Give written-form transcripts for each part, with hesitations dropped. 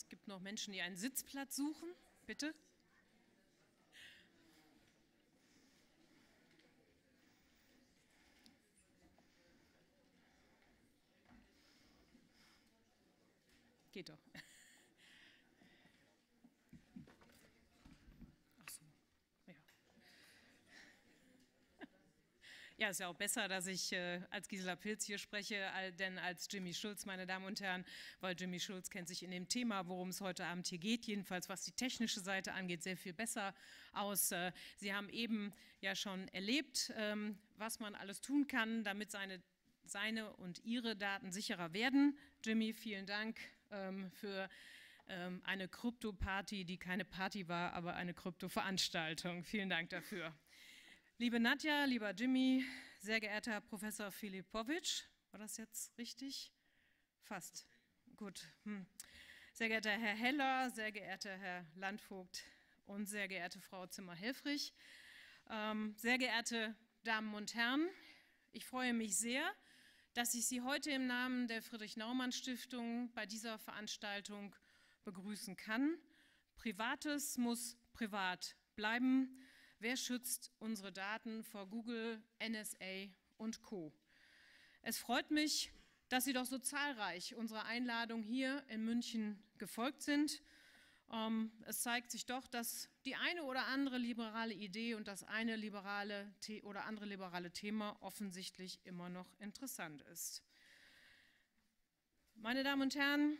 Es gibt noch Menschen, die einen Sitzplatz suchen. Bitte. Geht doch. Ach so, ja. Ja, ist ja auch besser, dass ich als Gisela Pilz hier spreche, denn als Jimmy Schulz, meine Damen und Herren, weil Jimmy Schulz kennt sich in dem Thema, worum es heute Abend hier geht, jedenfalls was die technische Seite angeht, sehr viel besser aus. Sie haben eben ja schon erlebt, was man alles tun kann, damit seine und Ihre Daten sicherer werden. Jimmy, vielen Dank für eine Krypto-Party, die keine Party war, aber eine Krypto-Veranstaltung. Vielen Dank dafür. Liebe Nadja, lieber Jimmy, sehr geehrter Herr Professor Filipowitsch, war das jetzt richtig? Fast. Gut. Sehr geehrter Herr Heller, sehr geehrter Herr Landvogt und sehr geehrte Frau Zimmer-Helfrich, sehr geehrte Damen und Herren, ich freue mich sehr, dass ich Sie heute im Namen der Friedrich-Naumann-Stiftung bei dieser Veranstaltung begrüßen kann. Privates muss privat bleiben. Wer schützt unsere Daten vor Google, NSA und Co.? Es freut mich, dass Sie doch so zahlreich unserer Einladung hier in München gefolgt sind. Es zeigt sich doch, dass die eine oder andere liberale Idee und das eine oder andere liberale Thema offensichtlich immer noch interessant ist. Meine Damen und Herren,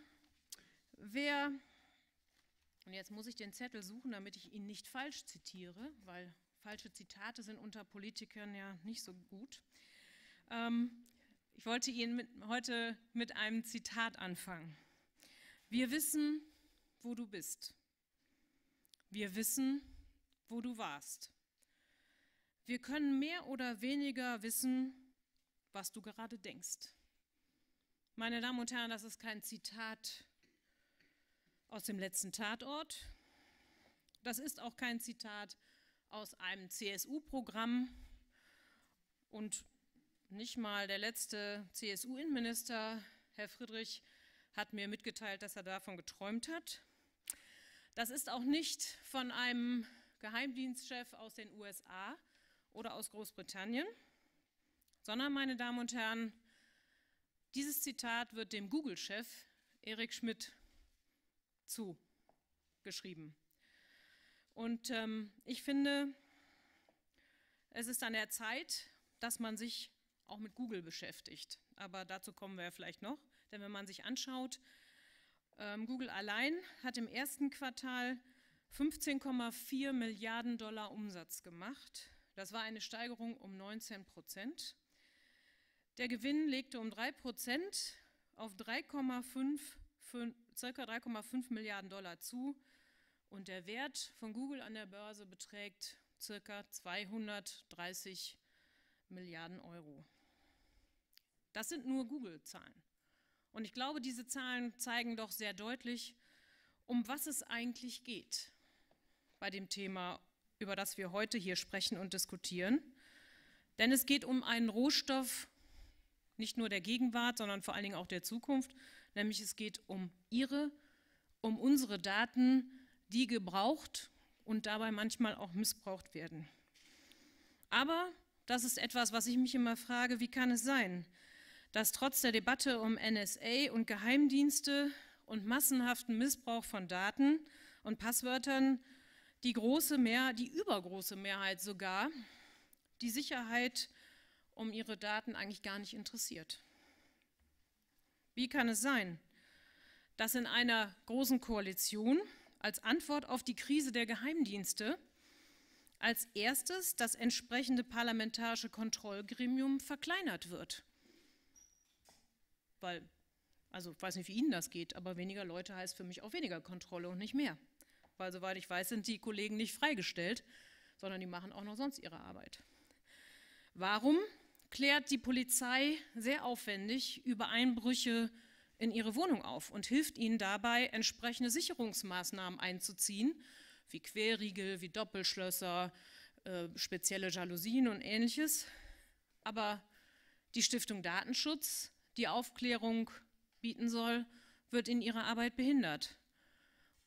und jetzt muss ich den Zettel suchen, damit ich ihn nicht falsch zitiere, weil falsche Zitate sind unter Politikern ja nicht so gut. Ich wollte Ihnen heute mit einem Zitat anfangen. Wir wissen, wo du bist. Wir wissen, wo du warst. Wir können mehr oder weniger wissen, was du gerade denkst. Meine Damen und Herren, das ist kein Zitat aus dem letzten Tatort. Das ist auch kein Zitat aus einem CSU-Programm und nicht mal der letzte CSU-Innenminister, Herr Friedrich, hat mir mitgeteilt, dass er davon geträumt hat. Das ist auch nicht von einem Geheimdienstchef aus den USA oder aus Großbritannien, sondern, meine Damen und Herren, dieses Zitat wird dem Google-Chef Eric Schmidt zugeschrieben. Und ich finde, es ist an der Zeit, dass man sich auch mit Google beschäftigt. Aber dazu kommen wir ja vielleicht noch, denn wenn man sich anschaut, Google allein hat im ersten Quartal 15,4 Milliarden $, Umsatz gemacht. Das war eine Steigerung um 19%. Der Gewinn legte um 3% auf ca. 3,5 Milliarden $ zu und der Wert von Google an der Börse beträgt ca. 230 Milliarden €. Das sind nur Google-Zahlen. Und ich glaube, diese Zahlen zeigen doch sehr deutlich, um was es eigentlich geht bei dem Thema, über das wir heute hier sprechen und diskutieren. Denn es geht um einen Rohstoff, nicht nur der Gegenwart, sondern vor allen Dingen auch der Zukunft, nämlich es geht um unsere Daten, die gebraucht und dabei manchmal auch missbraucht werden. Aber das ist etwas, was ich mich immer frage, wie kann es sein, dass trotz der Debatte um NSA und Geheimdienste und massenhaften Missbrauch von Daten und Passwörtern die übergroße Mehrheit sogar die Sicherheit um ihre Daten eigentlich gar nicht interessiert. Wie kann es sein, dass in einer großen Koalition als Antwort auf die Krise der Geheimdienste als erstes das entsprechende parlamentarische Kontrollgremium verkleinert wird? Weil, also ich weiß nicht, wie Ihnen das geht, aber weniger Leute heißt für mich auch weniger Kontrolle und nicht mehr. Weil soweit ich weiß, sind die Kollegen nicht freigestellt, sondern die machen auch noch sonst ihre Arbeit. Warum klärt die Polizei sehr aufwendig über Einbrüche in ihre Wohnung auf und hilft ihnen dabei, entsprechende Sicherungsmaßnahmen einzuziehen, wie Querriegel, wie Doppelschlösser, spezielle Jalousien und Ähnliches. Aber die Stiftung Datenschutz, die Aufklärung bieten soll, wird in ihrer Arbeit behindert.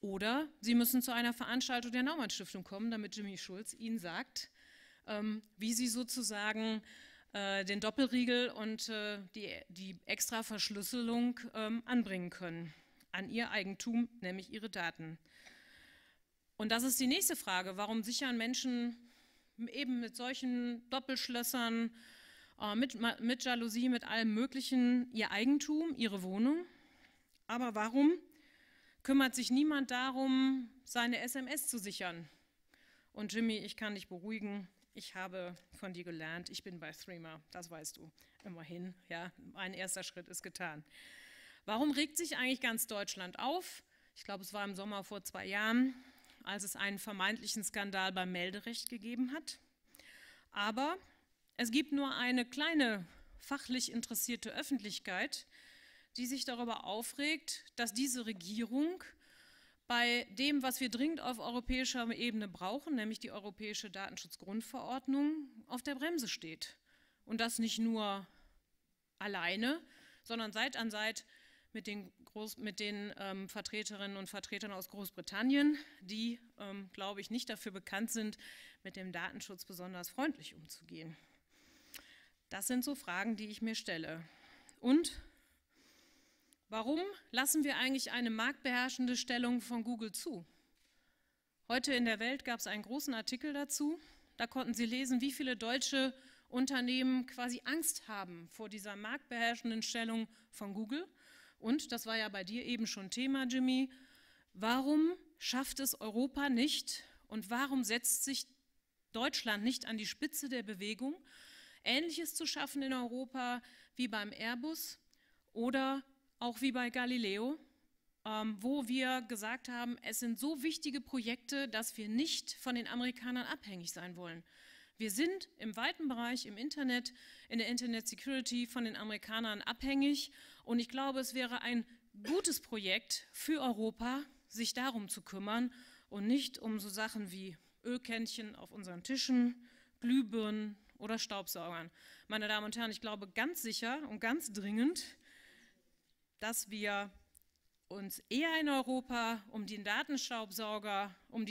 Oder Sie müssen zu einer Veranstaltung der Naumann-Stiftung kommen, damit Jimmy Schulz Ihnen sagt, wie Sie sozusagen den Doppelriegel und die extra Verschlüsselung anbringen können an Ihr Eigentum, nämlich Ihre Daten. Und das ist die nächste Frage, warum sichern Menschen eben mit solchen Doppelschlössern, mit Jalousie, mit allem Möglichen ihr Eigentum, ihre Wohnung? Aber warum kümmert sich niemand darum, seine SMS zu sichern? Und Jimmy, ich kann dich beruhigen, ich habe von dir gelernt, ich bin bei Threema, das weißt du, immerhin, ja, ein erster Schritt ist getan. Warum regt sich eigentlich ganz Deutschland auf? Ich glaube, es war im Sommer vor 2 Jahren, als es einen vermeintlichen Skandal beim Melderecht gegeben hat. Aber es gibt nur eine kleine fachlich interessierte Öffentlichkeit, die sich darüber aufregt, dass diese Regierung bei dem, was wir dringend auf europäischer Ebene brauchen, nämlich die Europäische Datenschutzgrundverordnung, auf der Bremse steht. Und das nicht nur alleine, sondern Seit an Seit mit den Vertreterinnen und Vertretern aus Großbritannien, die, glaube ich, nicht dafür bekannt sind, mit dem Datenschutz besonders freundlich umzugehen. Das sind so Fragen, die ich mir stelle. Und warum lassen wir eigentlich eine marktbeherrschende Stellung von Google zu? Heute in der Welt gab es einen großen Artikel dazu. Da konnten Sie lesen, wie viele deutsche Unternehmen quasi Angst haben vor dieser marktbeherrschenden Stellung von Google. Und, das war ja bei dir eben schon Thema, Jimmy, warum schafft es Europa nicht und warum setzt sich Deutschland nicht an die Spitze der Bewegung, Ähnliches zu schaffen in Europa wie beim Airbus oder auch wie bei Galileo, wo wir gesagt haben, es sind so wichtige Projekte, dass wir nicht von den Amerikanern abhängig sein wollen. Wir sind im weiten Bereich im Internet, in der Internet Security von den Amerikanern abhängig und ich glaube, es wäre ein gutes Projekt für Europa, sich darum zu kümmern und nicht um so Sachen wie Ölkännchen auf unseren Tischen, Glühbirnen oder Staubsaugern. Meine Damen und Herren, ich glaube ganz sicher und ganz dringend, dass wir uns eher in Europa um die Datenstaubsauger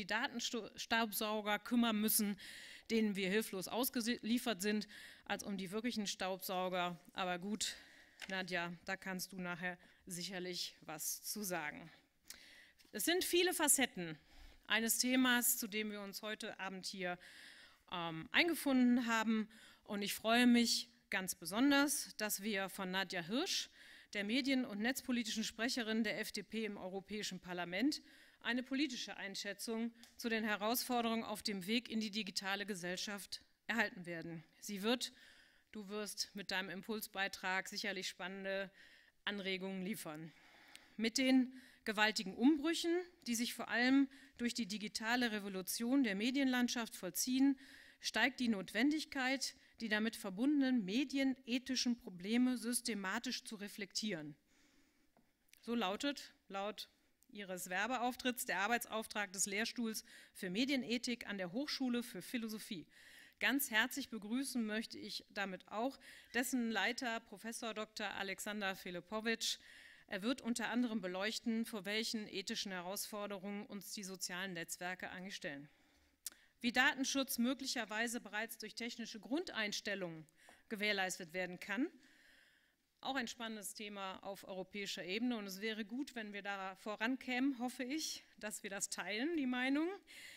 kümmern müssen, denen wir hilflos ausgeliefert sind, als um die wirklichen Staubsauger. Aber gut, Nadja, da kannst du nachher sicherlich was zu sagen. Es sind viele Facetten eines Themas, zu dem wir uns heute Abend hier eingefunden haben. Und ich freue mich ganz besonders, dass wir von Nadja Hirsch, der medien- und netzpolitischen Sprecherin der FDP im Europäischen Parlament, eine politische Einschätzung zu den Herausforderungen auf dem Weg in die digitale Gesellschaft erhalten werden. Du wirst mit deinem Impulsbeitrag sicherlich spannende Anregungen liefern. Mit den gewaltigen Umbrüchen, die sich vor allem durch die digitale Revolution der Medienlandschaft vollziehen, steigt die Notwendigkeit, die damit verbundenen medienethischen Probleme systematisch zu reflektieren. So lautet, laut Ihres Werbeauftritts, der Arbeitsauftrag des Lehrstuhls für Medienethik an der Hochschule für Philosophie. Ganz herzlich begrüßen möchte ich damit auch dessen Leiter, Professor Dr. Alexander Filipovic. Er wird unter anderem beleuchten, vor welchen ethischen Herausforderungen uns die sozialen Netzwerke eigentlich stellen. Wie Datenschutz möglicherweise bereits durch technische Grundeinstellungen gewährleistet werden kann. Auch ein spannendes Thema auf europäischer Ebene und es wäre gut, wenn wir da vorankämen, hoffe ich, dass wir das teilen, die Meinung.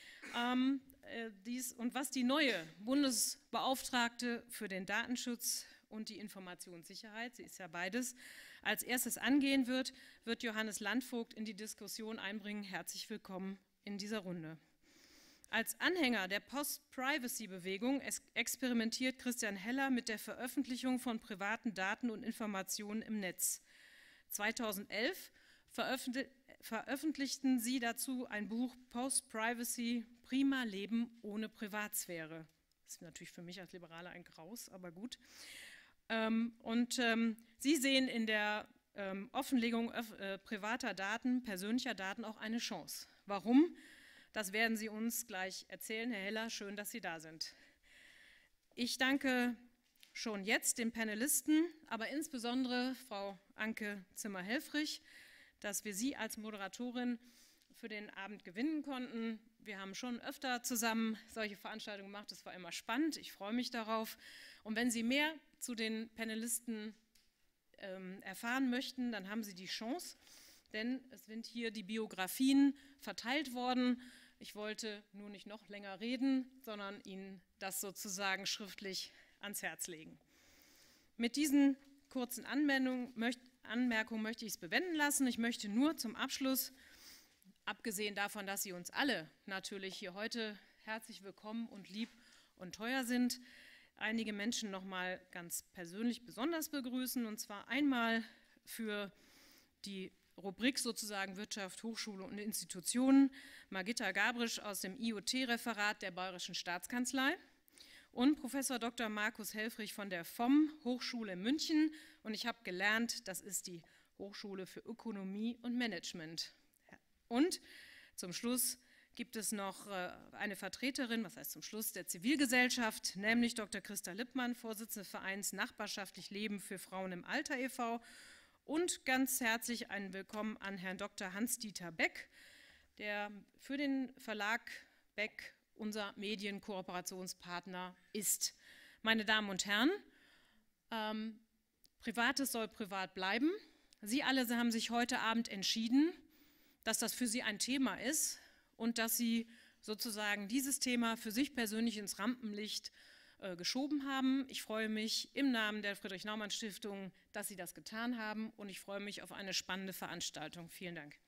Und was die neue Bundesbeauftragte für den Datenschutz und die Informationssicherheit, sie ist ja beides, als erstes angehen wird, wird Johannes Landvogt in die Diskussion einbringen. Herzlich willkommen in dieser Runde. Als Anhänger der Post-Privacy-Bewegung experimentiert Christian Heller mit der Veröffentlichung von privaten Daten und Informationen im Netz. 2011 veröffentlichten sie dazu ein Buch Post-Privacy, Prima Leben ohne Privatsphäre. Das ist natürlich für mich als Liberaler ein Graus, aber gut. Sie sehen in der Offenlegung privater Daten, persönlicher Daten auch eine Chance. Warum? Das werden Sie uns gleich erzählen. Herr Heller, schön, dass Sie da sind. Ich danke schon jetzt den Panelisten, aber insbesondere Frau Anke Zimmer-Helfrich, dass wir Sie als Moderatorin für den Abend gewinnen konnten. Wir haben schon öfter zusammen solche Veranstaltungen gemacht, das war immer spannend, ich freue mich darauf. Und wenn Sie mehr zu den Panelisten erfahren möchten, dann haben Sie die Chance, denn es sind hier die Biografien verteilt worden. Ich wollte nur nicht noch länger reden, sondern Ihnen das sozusagen schriftlich ans Herz legen. Mit diesen kurzen Anmerkungen möchte ich es bewenden lassen. Ich möchte nur zum Abschluss, abgesehen davon, dass Sie uns alle natürlich hier heute herzlich willkommen und lieb und teuer sind, einige Menschen noch mal ganz persönlich besonders begrüßen, und zwar einmal für die Rubrik sozusagen Wirtschaft, Hochschule und Institutionen Margitta Gabrisch aus dem IoT-Referat der Bayerischen Staatskanzlei und Professor Dr. Markus Helfrich von der FOM Hochschule München, und ich habe gelernt, das ist die Hochschule für Ökonomie und Management. Und zum Schluss gibt es noch eine Vertreterin, was heißt zum Schluss, der Zivilgesellschaft, nämlich Dr. Christa Lippmann, Vorsitzende des Vereins Nachbarschaftlich Leben für Frauen im Alter e.V. und ganz herzlich ein Willkommen an Herrn Dr. Hans-Dieter Beck, der für den Verlag Beck unser Medienkooperationspartner ist. Meine Damen und Herren, Privates soll privat bleiben. Sie alle haben sich heute Abend entschieden, dass das für Sie ein Thema ist und dass Sie sozusagen dieses Thema für sich persönlich ins Rampenlicht geschoben haben. Ich freue mich im Namen der Friedrich-Naumann-Stiftung, dass Sie das getan haben, und ich freue mich auf eine spannende Veranstaltung. Vielen Dank.